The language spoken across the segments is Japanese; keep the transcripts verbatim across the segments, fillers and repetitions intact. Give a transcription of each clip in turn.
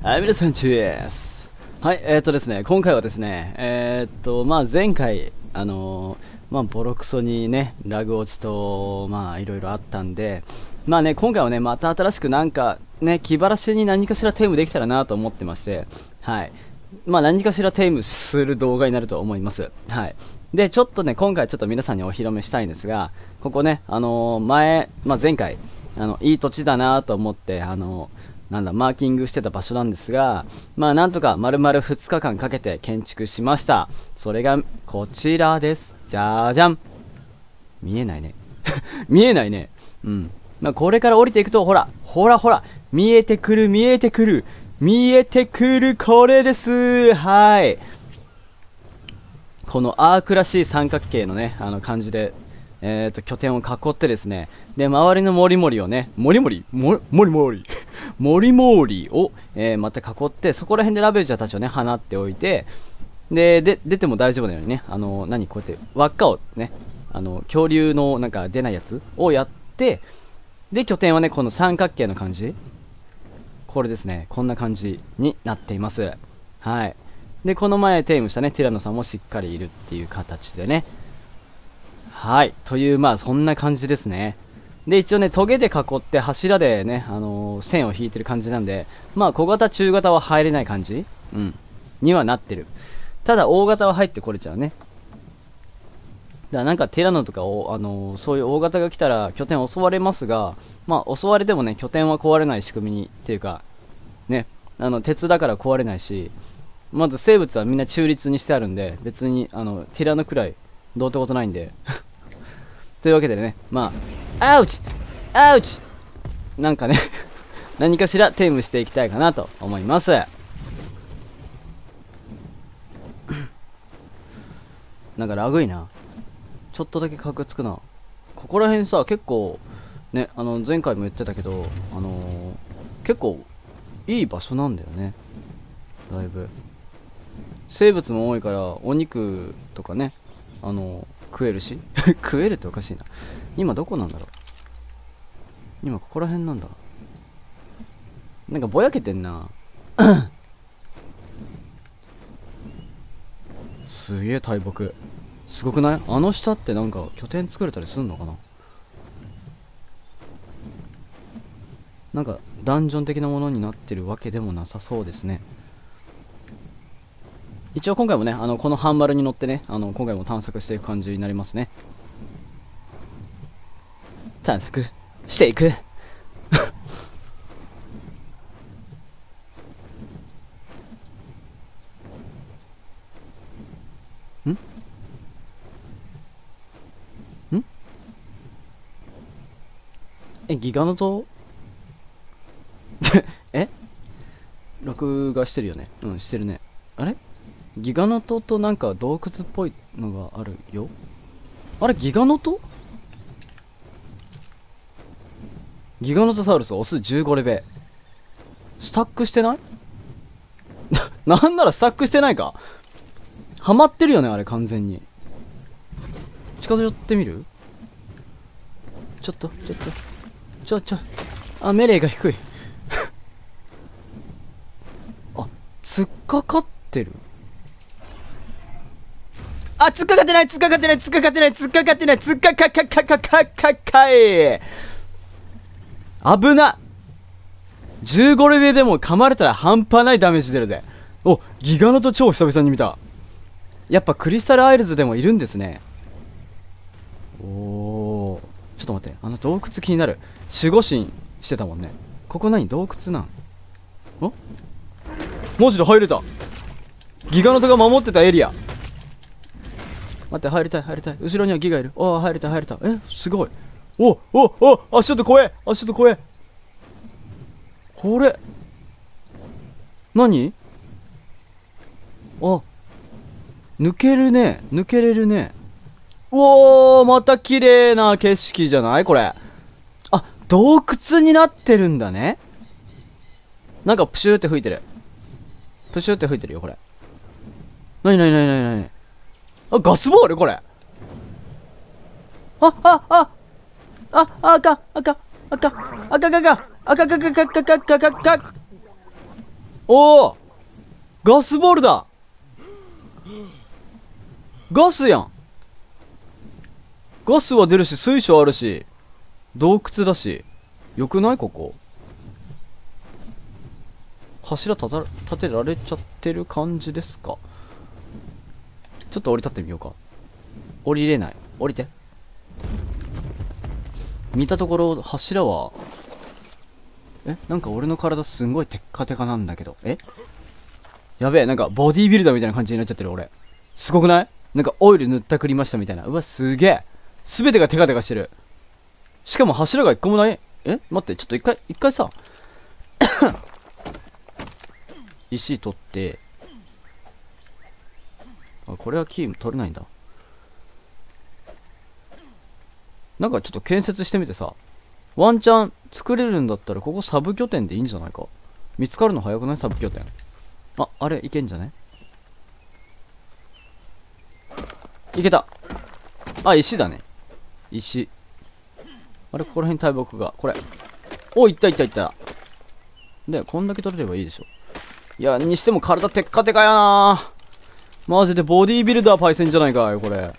はい、皆さん、チュース。はい、えーっとですね、今回はですね、えーっと、まあ、前回、あのー、まあ、ボロクソにね、ラグ落ちと、まあ、いろいろあったんで、まあね、今回はね、また新しくなんか、ね、気晴らしに何かしらテームできたらなと思ってまして、はい。まあ、何かしらテームする動画になると思います。はい。で、ちょっとね、今回ちょっと皆さんにお披露目したいんですが、ここね、あのー、前、まあ、前回、あの、いい土地だなと思って、あのー、なんだマーキングしてた場所なんですが、まあなんとか丸々ふつかかんかけて建築しました。それがこちらです。じゃーじゃん。見えないね見えないね。うん。まあこれから降りていくと、ほらほらほら見えてくる見えてくる見えてくる、これです。はい、このアークらしい三角形のね、あの感じで、えーと拠点を囲ってですね、で周りのモリモリをね、モリモリモリモリモリモリモリを、えー、また囲って、そこら辺でラベージャーたちをね放っておいて、でで出ても大丈夫なようにね、あの何こうやって輪っかをね、あの恐竜のなんか出ないやつをやって、で拠点はねこの三角形の感じ、これですね、こんな感じになっています。はい。でこの前テームしたねティラノさんもしっかりいるっていう形でね、はい、という、まあそんな感じですね。で一応ねトゲで囲って柱でね、あのー、線を引いてる感じなんで、まあ小型中型は入れない感じ、うんにはなってる。ただ大型は入ってこれちゃうね。だからなんかティラノとかを、あのー、そういう大型が来たら拠点襲われますが、まあ襲われてもね拠点は壊れない仕組みにっていうかね、あの鉄だから壊れないし、まず生物はみんな中立にしてあるんで、別にあのティラノくらいどうってことないんでというわけでね、まあアウチアウチなんかね何かしらテームしていきたいかなと思いますなんかラグいな、ちょっとだけカクつくな。ここら辺さ結構ね、あの前回も言ってたけど、あのー、結構いい場所なんだよね。だいぶ生物も多いからお肉とかね、あのー、食えるし食えるっておかしいな。今どこなんだろう、今ここら辺なんだ。なんかぼやけてんなすげえ大木、すごくない？あの下ってなんか拠点作れたりすんのかな。なんかダンジョン的なものになってるわけでもなさそうですね。一応今回もね、あのこのハンマルに乗ってね、あの今回も探索していく感じになりますね。探索していくんんえ、ギガノ島え、録画してるよね。うん、してるね。あれ、ギガノ島となんか洞窟っぽいのがあるよ。あれ、ギガノ島？ギガノトサウルスオスじゅうごレベ。スタックしてないなんならスタックしてないか。ハマってるよねあれ完全に。近づいてみる？ちょっとちょっとちょちょあ、メレーが低いあ、突っかかってる。あ、突っかかってない突っかかってない突っかかってない突っかかってない突っかかかかかかかかい。危な。じゅうごレベルでも噛まれたら半端ないダメージ出るぜ。お、ギガノト超久々に見た。やっぱクリスタルアイルズでもいるんですね。おお、ちょっと待って、あの洞窟気になる。守護神してたもんね。ここ何洞窟なん？お、マジで入れた。ギガノトが守ってたエリア。待って、入りたい入りたい。後ろにはギガいる。おお、入れた入れた。え、すごい。おおお、足ちょっと怖え、足ちょっと怖え。これ何？あ、抜けるね、抜けれるね。うおー、また綺麗な景色じゃないこれ。あ、洞窟になってるんだね。なんかプシューって吹いてる。プシューって吹いてるよこれ。なになになになになに。あ、ガスボールこれ。あああああ、あかんあかんあかんあかんあかんあかんあかんあかんあかんあかんあかん。 おお、ガスボールだ。ガスやん。ガスは出るし、水晶あるし、洞窟だし、よくないここ。柱立た立てられちゃってる感じですか。ちょっと降り立ってみようか。降りれない。降りて。見たところ柱は、え、なんか俺の体すんごいテッカテカなんだけど。え、やべえ、なんかボディービルダーみたいな感じになっちゃってる俺。すごくない？なんかオイル塗ったくりましたみたいな。うわ、すげえ。すべてがテカテカしてる。しかも柱が一個もない。え、待って、ちょっと一回、一回さ石取って、あ、これはキー取れないんだ。なんかちょっと建設してみてさ、ワンチャン作れるんだったらここサブ拠点でいいんじゃないか。見つかるの早くない？サブ拠点。あ、あれいけんじゃね？いけた。あ、石だね。石。あれ、ここら辺大木が。これ。お、いったいったいった。で、こんだけ取れればいいでしょ。いや、にしても体テッカテカやな。マジでボディービルダーパイセンじゃないかよ、これ。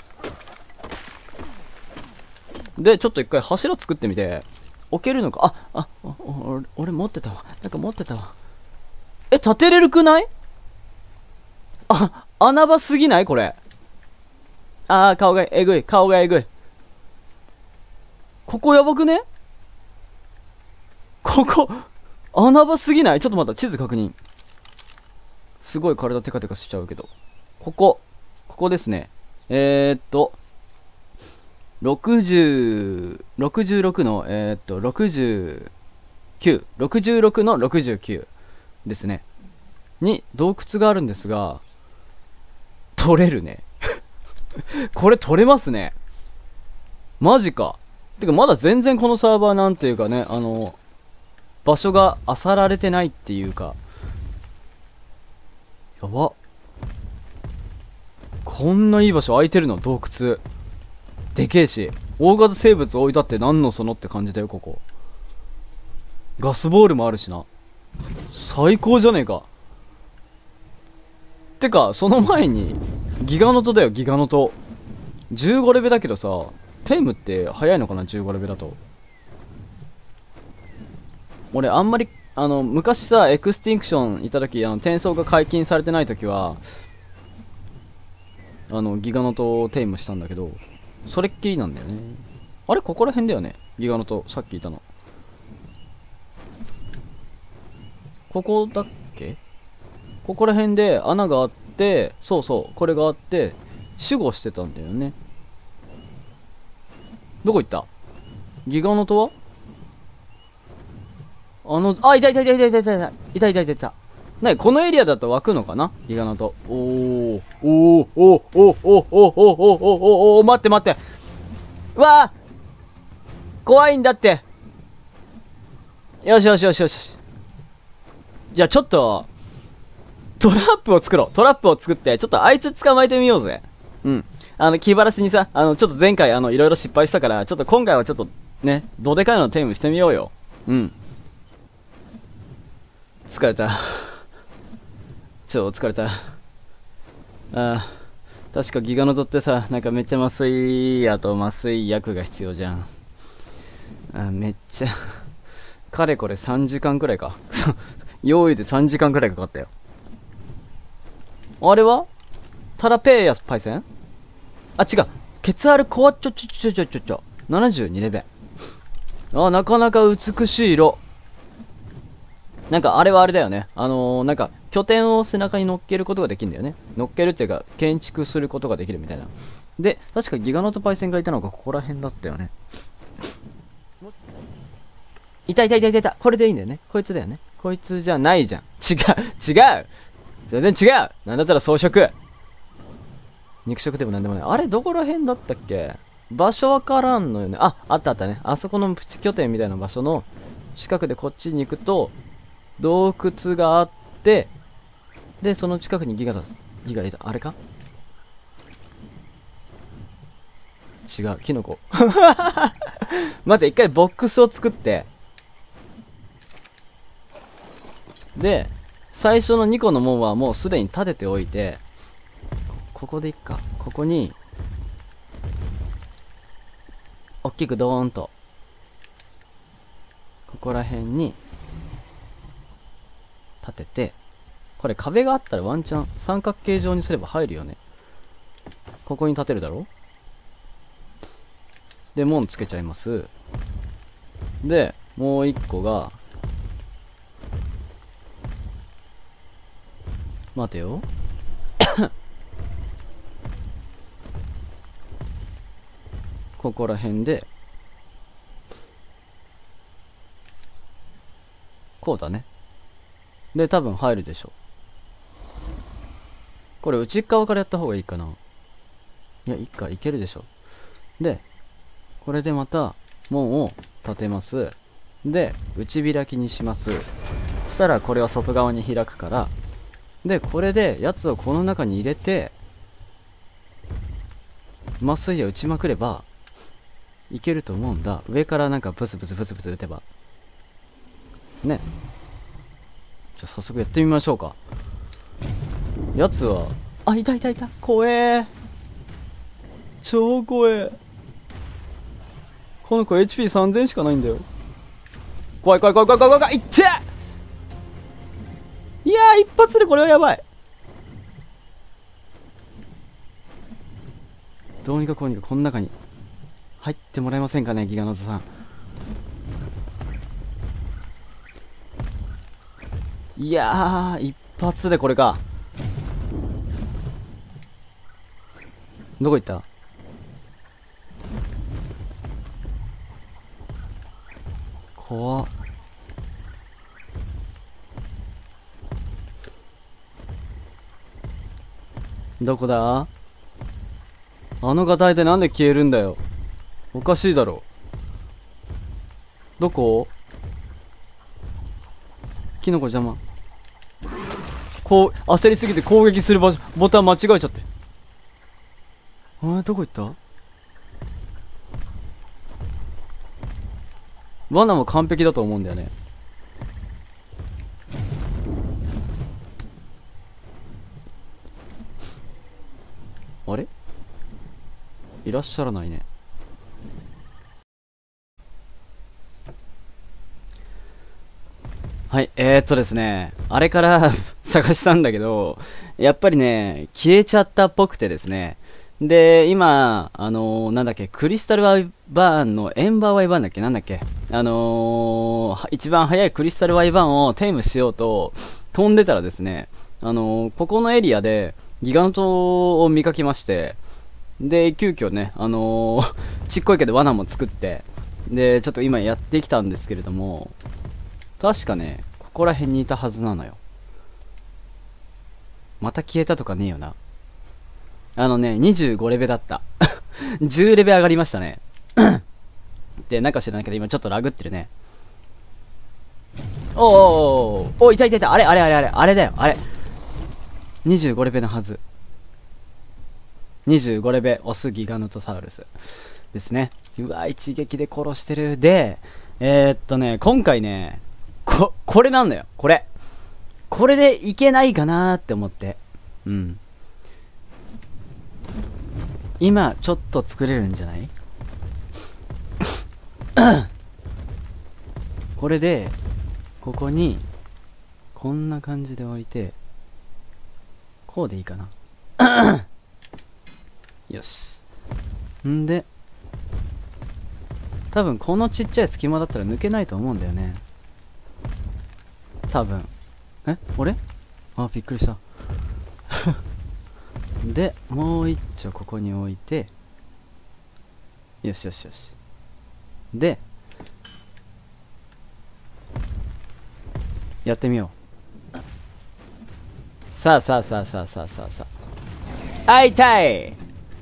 で、ちょっと一回柱作ってみて。置けるのか。あ、あ、俺、俺持ってたわ。なんか持ってたわ。え、立てれるくない？あ、穴場すぎないこれ。あー、顔がえぐい。顔がえぐい。ここやばくね？ここ、穴場すぎない？ちょっと待った。地図確認。すごい体テカテカしちゃうけど。ここ。ここですね。えー、っと。ろくじゅう、ろくじゅうろくの、えー、っと、ろくじゅうきゅう。ろくじゅうろくのろくじゅうきゅうですね。に洞窟があるんですが、取れるね。これ取れますね。マジか。てかまだ全然このサーバーなんていうかね、あの、場所が漁られてないっていうか。やば。こんないい場所空いてるの？洞窟。でけえし。大型生物置いたって何のそのって感じだよ、ここ。ガスボールもあるしな。最高じゃねえか。てか、その前に、ギガノトだよ、ギガノト。じゅうごレベだけどさ、テイムって早いのかな？ じゅうご レベだと。俺、あんまり、あの、昔さ、エクスティンクションいた時、あの、転送が解禁されてない時は、あの、ギガノトをテイムしたんだけど、それっきりなんだよね。あれここら辺だよね、ギガノト、さっきいたの。ここだっけ？ここら辺で穴があって、そうそう、これがあって、守護してたんだよね。どこ行った？ギガノトは？あの、あ、いたいたいたいたいたいたいたいたいたいたいた。なに、このエリアだと湧くのかな？ギガノト。おー、おー、おー、おー、おー、おー、おー、おー、おー、おー、待って待って。うわあ怖いんだって。よしよしよしよし。じゃあちょっと、トラップを作ろう。トラップを作って、ちょっとあいつ捕まえてみようぜ。うん。あの、気晴らしにさ、あの、ちょっと前回、あの、いろいろ失敗したから、ちょっと今回はちょっと、ね、どでかいのテームしてみようよ。うん。疲れた。超疲れた。ああ、確かギガノトってさ、なんかめっちゃ麻酔やと麻酔薬が必要じゃん。あ、めっちゃかれこれさんじかんくらいか。用意でさんじかんくらいかかったよ。あれはタラペーヤスパイセン？あ、違う。ケツアルコアちょちょちょちょちょちょ。ななじゅうにレベ。あ、なかなか美しい色。なんかあれはあれだよね。あのー、なんか拠点を背中に乗っけることができるんだよね。乗っけるっていうか建築することができるみたいな。で、確かギガノトパイセンがいたのがここら辺だったよね。いたいたいたいたいた。これでいいんだよね。こいつだよね。こいつじゃないじゃん。違う違う全然違う。なんだったら草食。肉食でもなんでもない。あれどこら辺だったっけ？場所わからんのよね。あ、あったあったね。あそこのプチ拠点みたいな場所の近くでこっちに行くと洞窟があって、で、その近くにギガだ。ギガいた。あれか？違う。キノコ。待って、一回ボックスを作って、で、 最初のにこの門はもうすでに立てておいて、ここでいっか。ここにおっきくドーンとここら辺に立てて、これ壁があったらワンチャン三角形状にすれば入るよね。ここに立てるだろ。で門つけちゃいます。でもう一個が、待てよここら辺でこうだね。で多分入るでしょ。これ内側からやった方がいいかな。いやいいか、いけるでしょ。でこれでまた門を立てます。で内開きにします。そしたらこれは外側に開くから、でこれでやつをこの中に入れて麻酔を打ちまくればいけると思うんだ。上からなんかブツブツブツブツ打てばね。じゃあ早速やってみましょうか。やつは、あ、いたいたいた、怖え、超怖え。この子 エイチピーさんぜん しかないんだよ。怖い怖い怖い怖い怖い怖い、いって、いやー一発でこれはやばい。どうにかこうにかこの中に入ってもらえませんかね、ギガノゾさん。いやー一発でこれか。どこ行った？怖っ。どこだ？あのガタイでなんで消えるんだよ。おかしいだろ。どこ？キノコ邪魔。こう焦りすぎて攻撃する場所ボタン間違えちゃって。あれどこ行った？罠も完璧だと思うんだよね。あれいらっしゃらないね。はい、えー、っとですね、あれから探したんだけど、やっぱりね、消えちゃったっぽくてですね。で、今、あのー、なんだっけ、クリスタルワイバーンのエンバーワイバーンだっけ、なんだっけ、あのー、一番速いクリスタルワイバーンをテイムしようと飛んでたらですね、あのー、ここのエリアでギガントを見かけまして、で、急遽ね、あのー、ちっこいけど罠も作って、で、ちょっと今やってきたんですけれども、確かね、ここら辺にいたはずなのよ。また消えたとかねえよな。あのね、にじゅうごレベだった。じゅうレベ上がりましたね。で、なんか知らないけど、今ちょっとラグってるね。おーおーおーおー、いたいたいた、あれあれあれあれ、あれだよ、あれ。にじゅうごレベのはず。にじゅうごレベ、オスギガノトサウルス。ですね。うわ、一撃で殺してる。で、えー、っとね、今回ね、こ、これなんだよ、これ。これでいけないかなーって思って。うん。今、ちょっと作れるんじゃない？これで、ここに、こんな感じで置いて、こうでいいかな。よし。んで、多分このちっちゃい隙間だったら抜けないと思うんだよね。多分。え？俺？あ、びっくりした。で、もう一丁ここに置いて、よしよしよし。で、やってみよう。さあさあさあさあさあさあさあ。あ、痛い。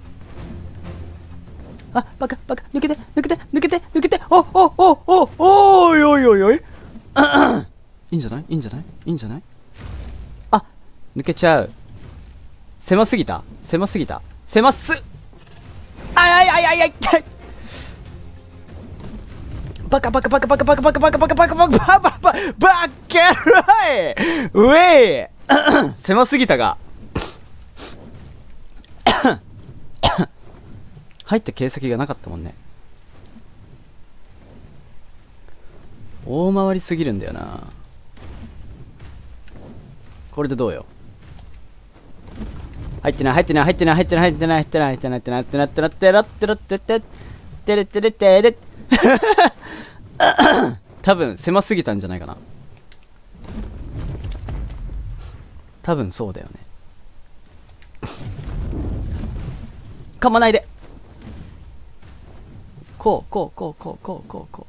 あ、バカバカ、抜けて抜けて抜けて抜けて、おおおおおいおいおいおい。いいんじゃないいいんじゃないいいんじゃない。あ、抜けちゃう。狭すぎた狭すぎた狭す。あいあいあいあいあい痛い。バカバカバカバカバカバカバカバカバカバカバカバカバカバカェイウェイ狭すぎたが入った形跡がなかったもんね。大回りすぎるんだよな。これでどうよ。入ってない入ってない入ってない入ってない入ってない入ってない入ってない入ってない入ってない入ってないってなってなってってってれってれってれ多分狭すぎたんじゃないかな。多分そうだよね。噛まないで。こうこうこうこうこうこうこう。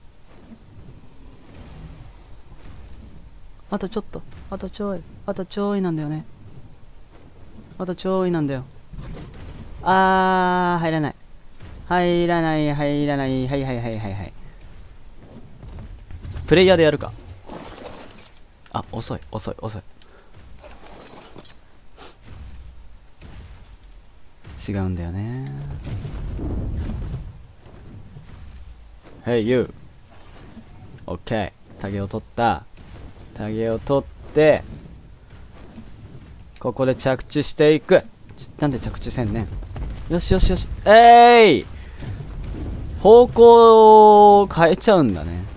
あとちょっと、あとちょい、あとちょいなんだよね。あとちょいなんだよ。あー、入らない。入らない、入らない、はいはいはいはいはい。プレイヤーでやるか。あ、遅い、遅い、遅い。違うんだよね。Hey you。OK。タゲを取った。タゲを取って、ここで着地していく。なんで着地せんねん。よしよしよし。えーい方向を変えちゃうんだね。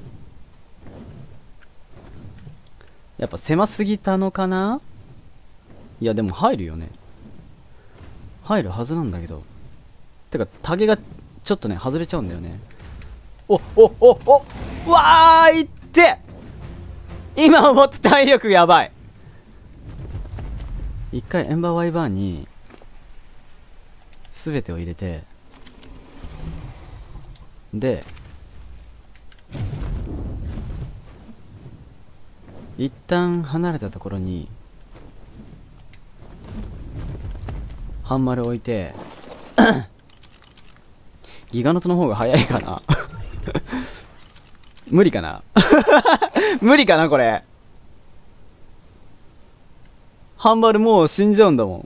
やっぱ狭すぎたのかな。いやでも入るよね。入るはずなんだけど。てかタゲがちょっとね外れちゃうんだよね。おおおおうわーいって、今思った体力やばい。一回エンバーワイバーに全てを入れて、で一旦離れたところにハンマル置いてギガノトの方が早いかな無理かな無理かなこれ。ハンマルもう死んじゃうんだもん。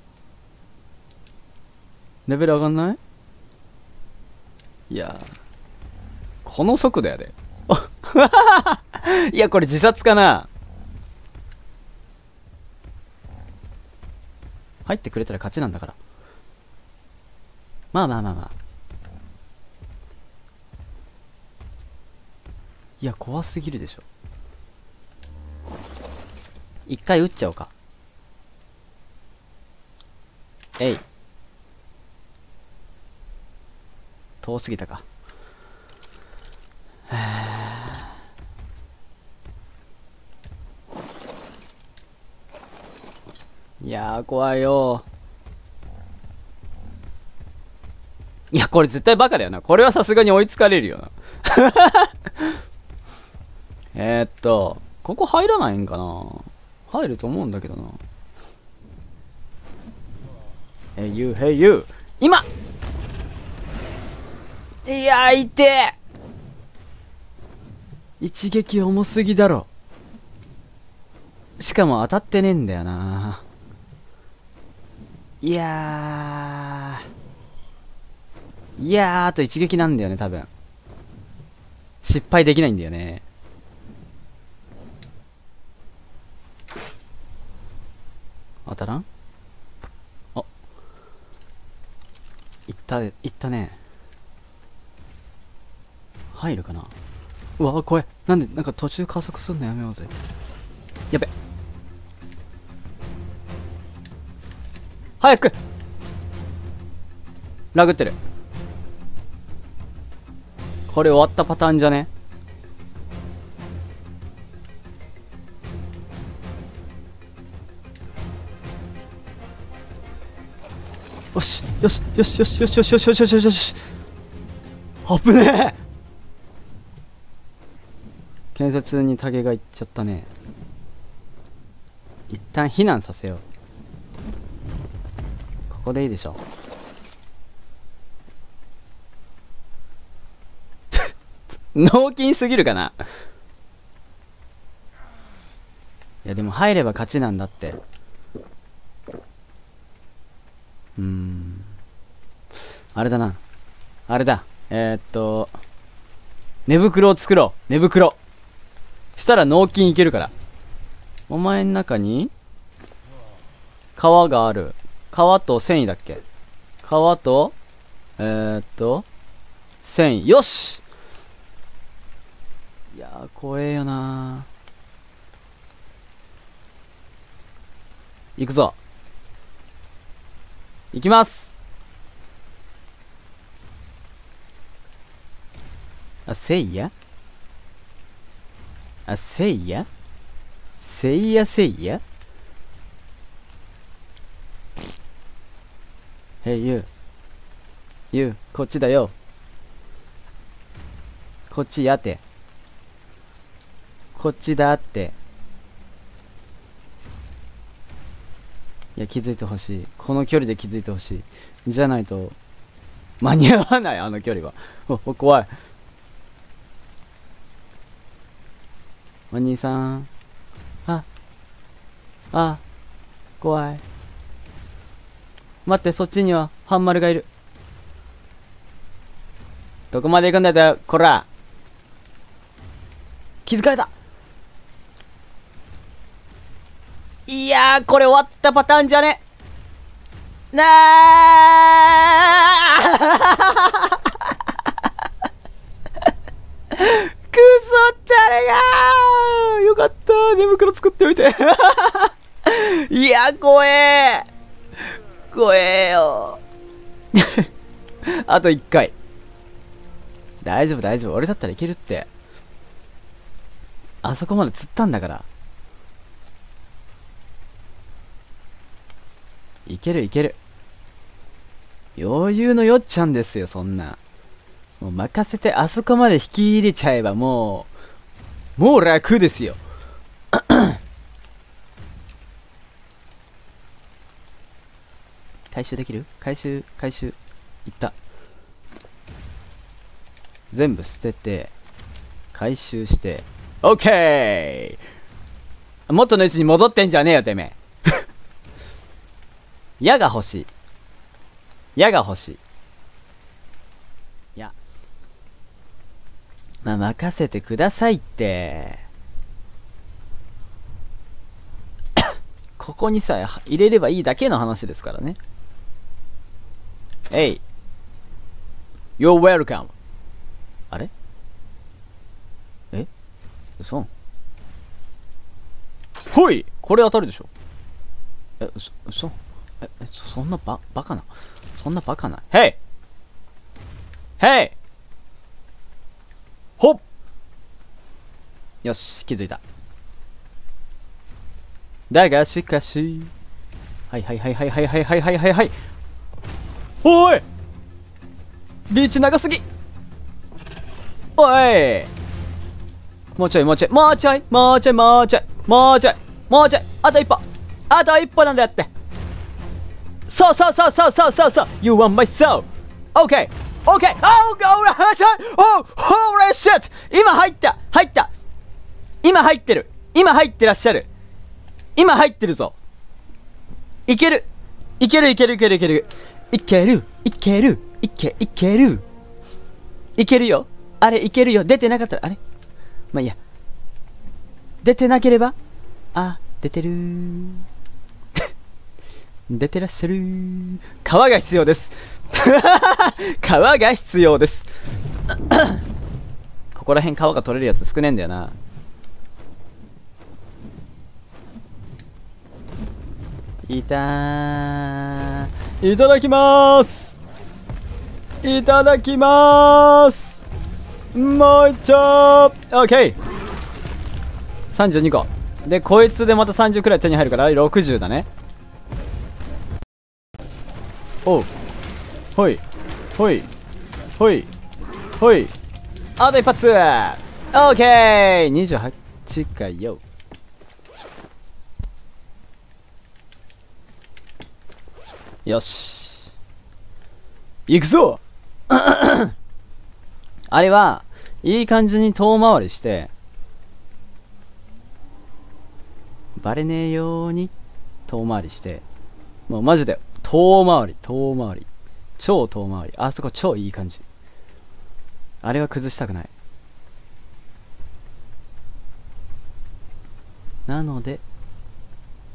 レベル上がんない？いやこの速度やでいやこれ自殺かな。入ってくれたら勝ちなんだから。まあまあまあまあ。いや怖すぎるでしょ。一回撃っちゃおうか。えい。遠すぎたか。いやー怖いよー。いやこれ絶対バカだよな。これはさすがに追いつかれるよなえーっとここ入らないんかな。入ると思うんだけどな。えゆうへいゆう今。いやーいてー。一撃重すぎだろ。しかも当たってねえんだよな。いやーいやーあと一撃なんだよね多分。失敗できないんだよね。当たらん。あいったいったね。入るかな。うわ怖い。なんでなんか途中加速すんのやめようぜ。やべ早くラグってる。これ終わったパターンじゃね。よしよしよしよしよしよしよしよしよしよしよし。あぶねえ。建設にタゲがいっちゃったね。一旦避難させよう。ここでいいでしょ脳筋すぎるかな。いやでも入れば勝ちなんだって。うーんあれだな。あれだえー、っと寝袋を作ろう。寝袋したら脳筋いけるから。 お前ん中に川がある。川と繊維だっけ？川と、えー、っと、繊維。よし！いやー、怖えよなー。行くぞ。行きます。あ、せいやあ、せいやせいやせいやへい、ゆう。ゆう、こっちだよ。こっちやて。こっちだって。いや、気づいてほしい。この距離で気づいてほしい。じゃないと、間に合わない、あの距離は。お、お、怖い。お兄さん。あ、あ、怖い。待って、そっちには、ハンマルがいる。どこまで行くんだよ、こら。気づかれた。いやー、これ終わったパターンじゃね。なーくそったれがー。よかった、寝袋作っておいて。いや、怖えー。怖えよ。あといっかい。大丈夫大丈夫、俺だったらいけるって。あそこまで釣ったんだから。いけるいける。余裕のよっちゃんですよ、そんな。もう任せて、あそこまで引き入れちゃえばもう、もう楽ですよ。回収できる？回収、回収。いった。全部捨てて、回収して、オッケー！元の位置に戻ってんじゃねえよ、てめえ。矢が欲しい。矢が欲しい。いや。まあ、任せてくださいって。ここにさ、入れればいいだけの話ですからね。えい。You're welcome. あれ？え？嘘？ほい！これ当たるでしょ？え、嘘？嘘？え、そ、そんなバ、バカな。そんなバカな。へい！へい！ほっ！よし、気づいた。だがしかし。はいはいはいはいはいはいはいはいはいはい。おい！リーチ長すぎ！おい！もうちょいもうちょいもうちょいもうちょいもうちょいもうちょいもうちょいあと一歩あと一歩なんだよって。そうそうそうそうそうそうそう You want my soul OK OK Oh Oh Holy shit 今入った入った今入ってる今入ってらっしゃる今入ってるぞいけるいけるいけるいけるいけるいけるいけるいけいけるいけるよあれいけるよ出てなかったらあれまあいいや出てなければあ出てる出てらっしゃる川が必要です川が必要ですここら辺川が取れるやつ少ねえんだよないたーいただきまーすいただきまーすもう一丁オッケーさんじゅうにこでこいつでまたさんじゅうくらい手に入るからろくじゅうだねおうほいほいほいほいあと一発オッケーにじゅうはちかよよし行くぞあれはいい感じに遠回りしてバレねえように遠回りしてもうマジで遠回り遠回り超遠回りあそこ超いい感じあれは崩したくないなので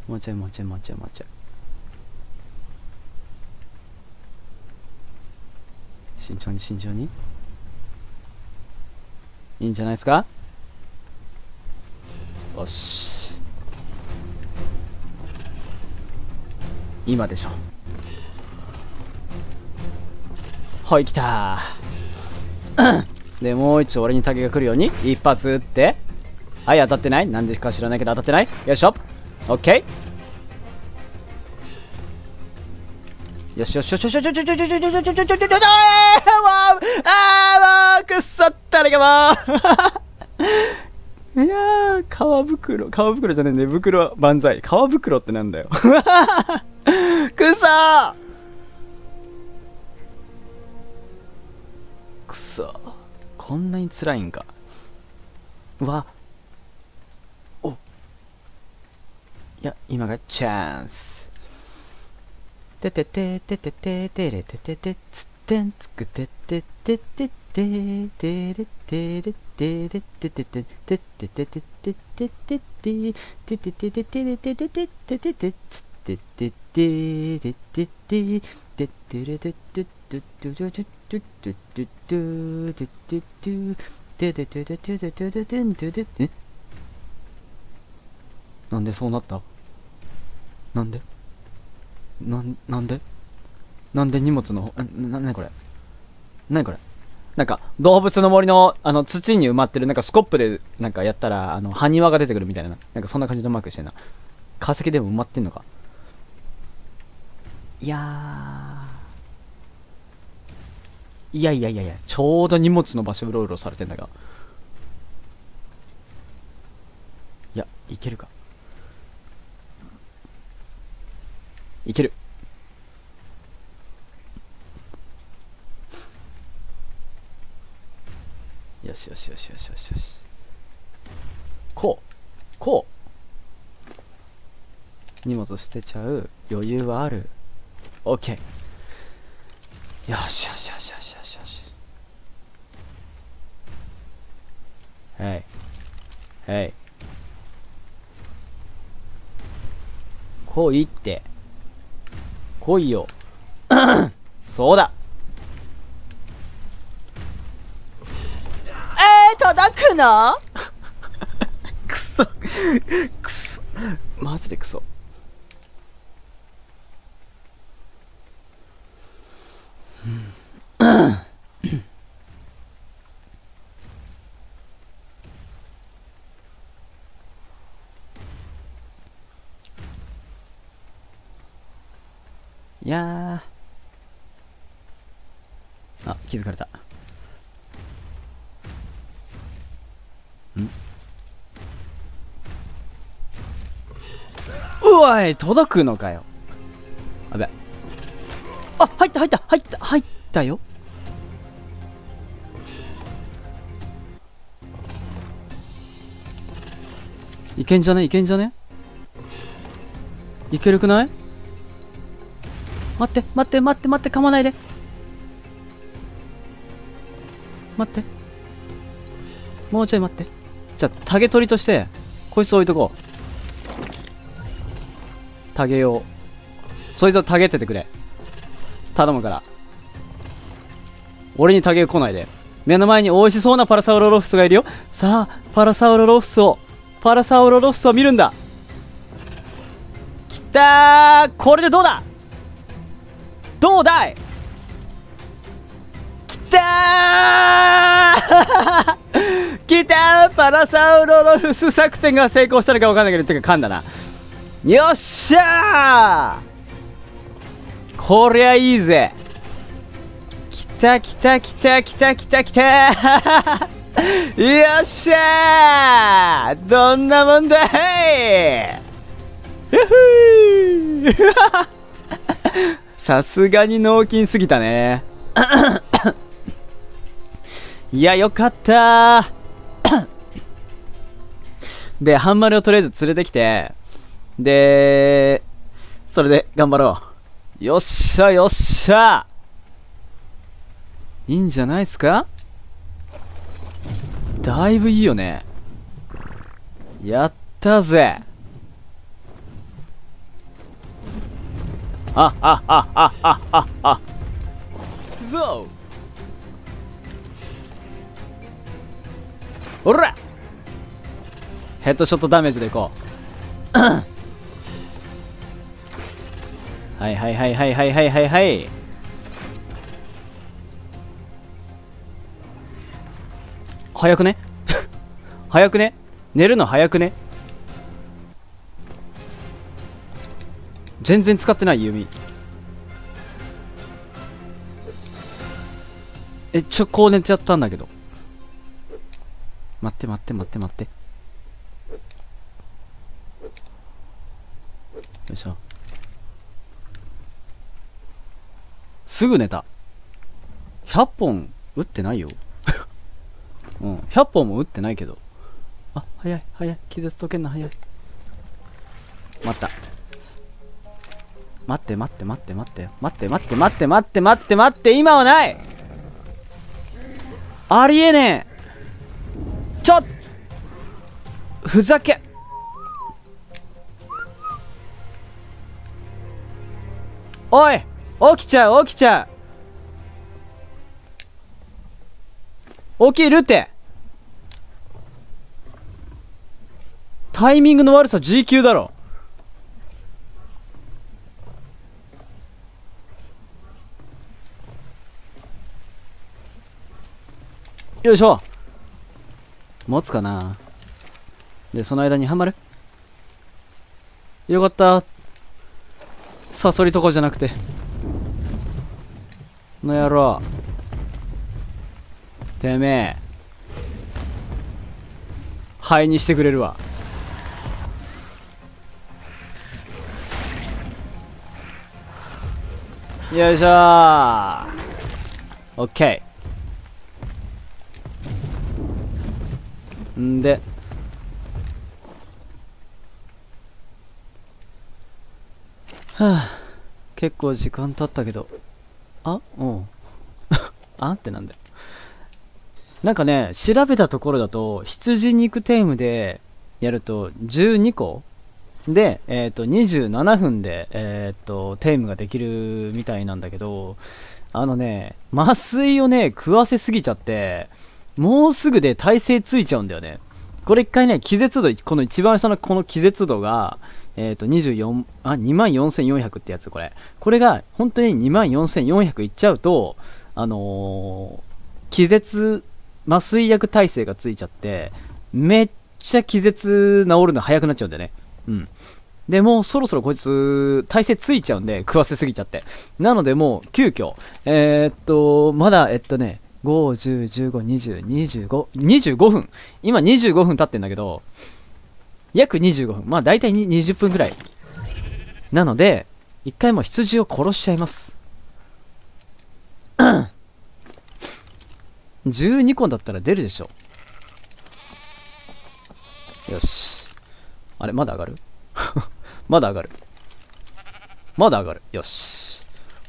もうちょいもうちょいもうちょいもうちょい。慎重に慎重に。いいんじゃないですか。よし、今でしょ。はい、来たーで、もう一丁俺にタゲが来るように一発撃って、はい、当たってない。なんでか知らないけど当たってない。よいしょ。オッケー。よしよしよしよしよしよしよしよしよしよしよしよしよしよしよしよしよし、あーもうくっそったれがもういやー、革袋、革袋じゃねえ、寝袋万歳。革袋ってなんだよくそーくそ、こんなに辛いんか。うわ、お、いや、今がチャンス。てててててててれてててつってんつくててててててれてれてれてれててててててててててててててててててれててててててつってててれててててれてててててててててててててててててて、なんでそうなった？なんでな、なんでなんで荷物の、な、なにこれ、なにこれ、なんか動物の森のあの土に埋まってるなんかスコップでなんかやったらあの埴輪が出てくるみたいな、なんかそんな感じのマークしてんな。化石でも埋まってんのか。いやー、いやいやいやいや、ちょうど荷物の場所うろうろされてんだが、いや、いけるか、いける。よしよしよしよしよしよし、こうこう、荷物捨てちゃう余裕はある。オッケー、よしよしよしよしよしよし、はいはい、来いって、来いよそうだ、えー、届くのくそくそ、マジでクソ。いやー、あ、気づかれた。ん、うわい、届くのかよ。あべ、あ、入った入った入った入ったよ。いけんじゃねいけんじゃね、いけるくない？待って待って待って待って、噛まないで、待って、もうちょい待って。じゃあタゲ取りとしてこいつ置いとこう。タゲ用、そいつをタゲっててくれ、頼むから。俺にタゲ来ないで。目の前に美味しそうなパラサウロロフスがいるよ。さあパラサウロロフスをパラサウロロフスを見るんだ。きたー、これでどうだ、どうだい、きたーきたー、パラサウロロフス作戦が成功したのか分かんないけど、てか噛んだな。よっしゃー、こりゃいいぜ。きたきたきたきたきたきたよっしゃー、どんなもんだいさすがに脳筋すぎたねいや、よかったーで、ハンマルをとりあえず連れてきて、で、それで頑張ろう。よっしゃよっしゃ、いいんじゃないっすか。だいぶいいよね。やったぜ。 あああああああゾウおらヘッドショットダメージでいこうはいはいはいはいはいはいはいはい。早くね早くね寝るの早くね。全然使ってない弓。えちょこう寝ちゃったんだけど。待って待って待って待って。よいしょ。すぐ寝た。ひゃっぽん打ってないようん、ひゃっぽんも打ってないけど。あ、早い早い、気絶解けんの早い。待った。待って待って待って待って待って待って待って待って待って待って、今はない。ありえねえ。ちょっふざけ。おい起きちゃう起きちゃう起きるって。タイミングの悪さ ジー 級だろ。よいしょ。持つかな。でその間にはまる。よかった。サソリとかじゃなくての野郎てめえ灰にしてくれるわ。よいしょー。オッケー。んではあ結構時間経ったけど、あうんあってなんだよ。なんかね調べたところだと羊肉テームでやるとじゅうにこで、えー、とにじゅうななふんで、えー、とテームができるみたいなんだけど、あのね麻酔をね食わせすぎちゃってもうすぐで耐性ついちゃうんだよね。これ一回ね気絶度、この一番下のこの気絶度がえー、とにじゅうよんあにまんよんせんよんひゃくってやつ。これこれが本当ににまんよんせんよんひゃくいっちゃうと、あのー、気絶麻酔薬耐性がついちゃってめっちゃ気絶治るの早くなっちゃうんだよね。うんでもうそろそろこいつ耐性ついちゃうんで、食わせすぎちゃって。なのでもう急遽えー、っとまだえっとねご、じゅう、じゅうご、にじゅう、にじゅうご、にじゅうごふん、今にじゅうごふん経ってんだけど、約にじゅうごふん、まあ大体にじゅっぷんぐらいなので、一回もう羊を殺しちゃいますじゅうにこだったら出るでしょ。よし。あれまだ上がるまだ上がるまだ上がる。よし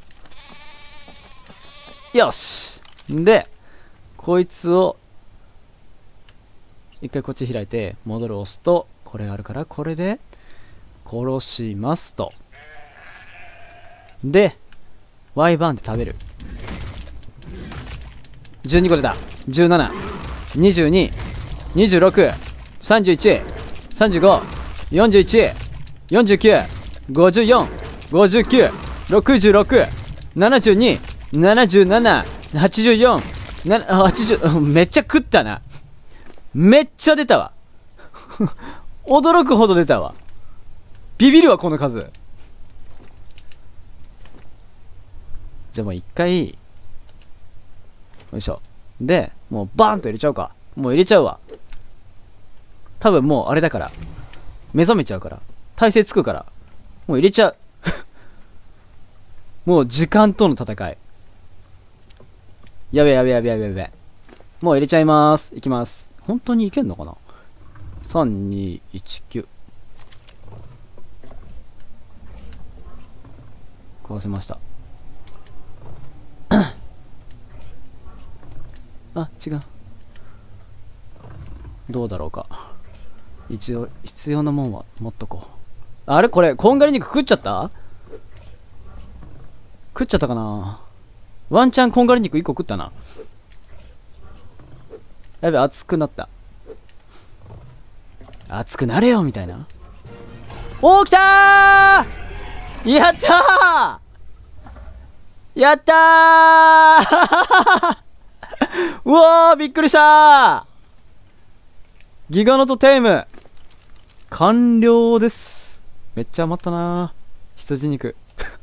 よし。でこいつを一回こっち開いて戻る押すと、これがあるからこれで殺しますと。でワイバーンで食べる。じゅうにこ出た。じゅうなな、にじゅうに、にじゅうろく、さんじゅういち、さんじゅうご、よんじゅういち、よんじゅうきゅう、ごじゅうよん、ごじゅうきゅう、ろくじゅうろく、ななじゅうに、ななじゅうなな、はちじゅうよん、はちじゅうめっちゃ食ったな。めっちゃ出たわ驚くほど出たわ。ビビるわこの数。じゃあもう一回よいしょ。でもうバーンと入れちゃうか。もう入れちゃうわ。多分もうあれだから目覚めちゃうから、体勢つくからもう入れちゃうもう時間との戦い。やべやべやべやべやべ。もう入れちゃいます。いきます。本当にいけんのかな。さんにいちきゅう壊せましたあ、違う。どうだろうか。一応必要なもんは持っとこう。あれこれこんがり肉食っちゃった。 食っちゃったかな。ワンチャンこんがり肉いっこ食ったな。やべ、熱くなった。熱くなれよみたいな。おー、来たー、やったーやったーうわー、びっくりしたー。ギガノトテイム完了です。めっちゃ余ったなー、羊肉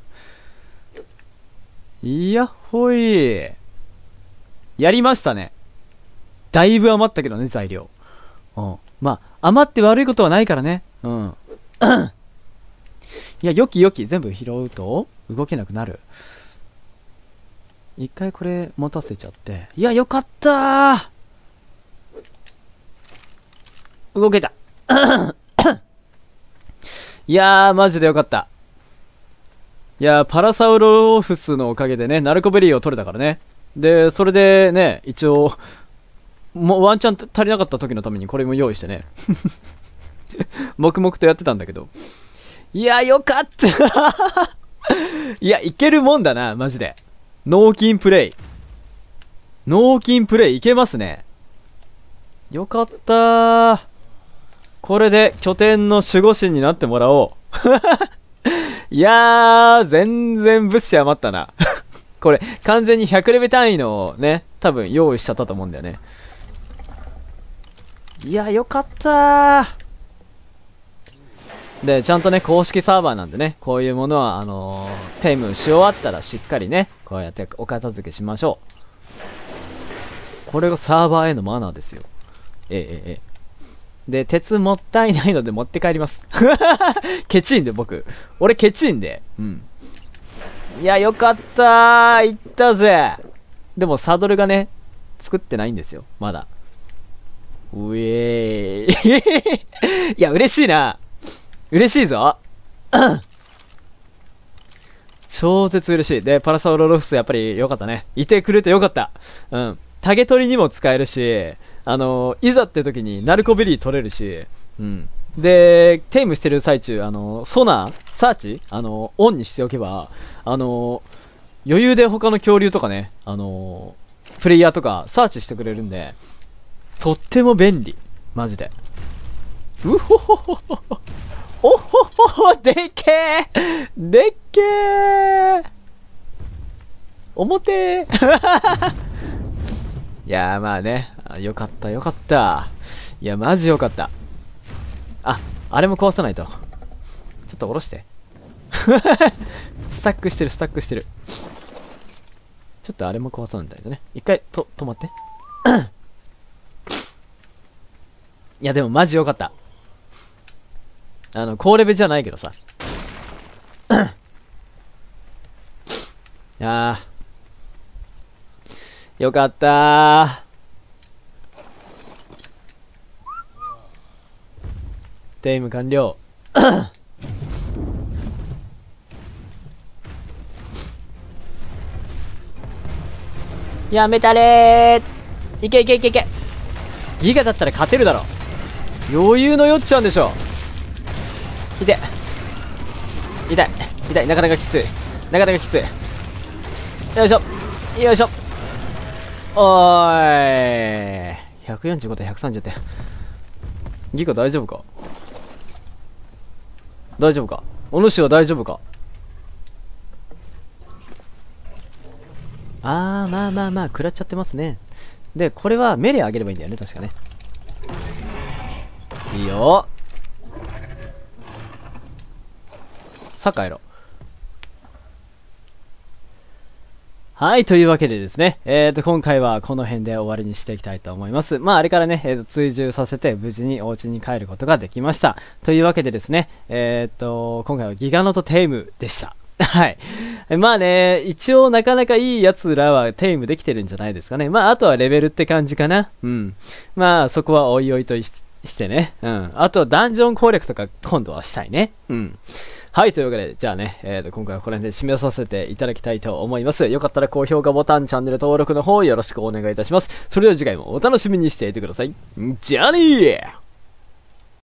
いやっほい、やりましたね。だいぶ余ったけどね、材料。うん、まあ余って悪いことはないからね。うんいや、よきよき全部拾うと動けなくなる。一回これ持たせちゃって、いや、よかったー、動けたいやー、マジでよかった。いやー、パラサウロフスのおかげでね、ナルコベリーを取れたからね。で、それでね、一応もうワンチャン足りなかった時のためにこれも用意してね黙々とやってたんだけど、いや、よかったいや、いけるもんだな、マジで。脳筋プレイ脳筋プレイいけますね。よかったー。これで拠点の守護神になってもらおういやー、全然物資余ったなこれ完全にひゃくレベ単位のね、多分用意しちゃったと思うんだよね。いや、よかったー。で、ちゃんとね、公式サーバーなんでね、こういうものはあのー、テイムし終わったらしっかりね、こうやってお片付けしましょう。これがサーバーへのマナーですよ。ええええ。で、鉄もったいないので持って帰りますケチんで、僕俺ケチんで。うん、いや、よかったー、いったぜ。でもサドルがね作ってないんですよ、まだ。うえーいや、嬉しいな、嬉しいぞ超絶嬉しい。で、パラサウロロフスやっぱりよかったね、いてくれてよかった。うん、タゲ取りにも使えるし、あのー、いざって時にナルコベリー取れるし、うん、でテイムしてる最中、あのー、ソナーサーチ、あのー、オンにしておけば、あの余裕で他の恐竜とかね、あのプレイヤーとかサーチしてくれるんで、とっても便利、マジで。うほほほほおほほほ、でっけーでっけー表ーいやー、まあね、よかったよかった。いや、マジよかった。あ、あれも壊さないと。ちょっと下ろしてスタックしてるスタックしてる。ちょっとあれも壊さないとね。一回と止まっていや、でもマジよかった。あの高レベじゃないけどさいやー、よかったー。テイム完了やめたれー。いけいけいけいけ。ギガだったら勝てるだろ。余裕のよっちゃうんでしょ。痛い痛い痛い、なかなかきつい、なかなかきつい。よいしょよいしょ。おーい、ひゃくよんじゅうごてんひゃくさんじゅうてん。ギガ大丈夫か、大丈夫か、お主は大丈夫か。あー、まあまあまあ食らっちゃってますね。で、これはメレ上げればいいんだよね、確かね。いいよ、さあ帰ろう。はい、というわけでですね、えーと、今回はこの辺で終わりにしていきたいと思います。まあ、あれからね、えーと、追従させて無事にお家に帰ることができました。というわけでですね、えーと、今回はギガノトテイムでした。はい。まあね、一応なかなかいいやつらはテイムできてるんじゃないですかね。まあ、あとはレベルって感じかな。うん。まあ、そこはおいおいとししてね。うん。あとはダンジョン攻略とか今度はしたいね。うん。はい、というわけで、じゃあね、えーと、今回はこの辺で締めさせていただきたいと思います。よかったら高評価ボタン、チャンネル登録の方よろしくお願いいたします。それでは次回もお楽しみにしていてください。じゃあねー。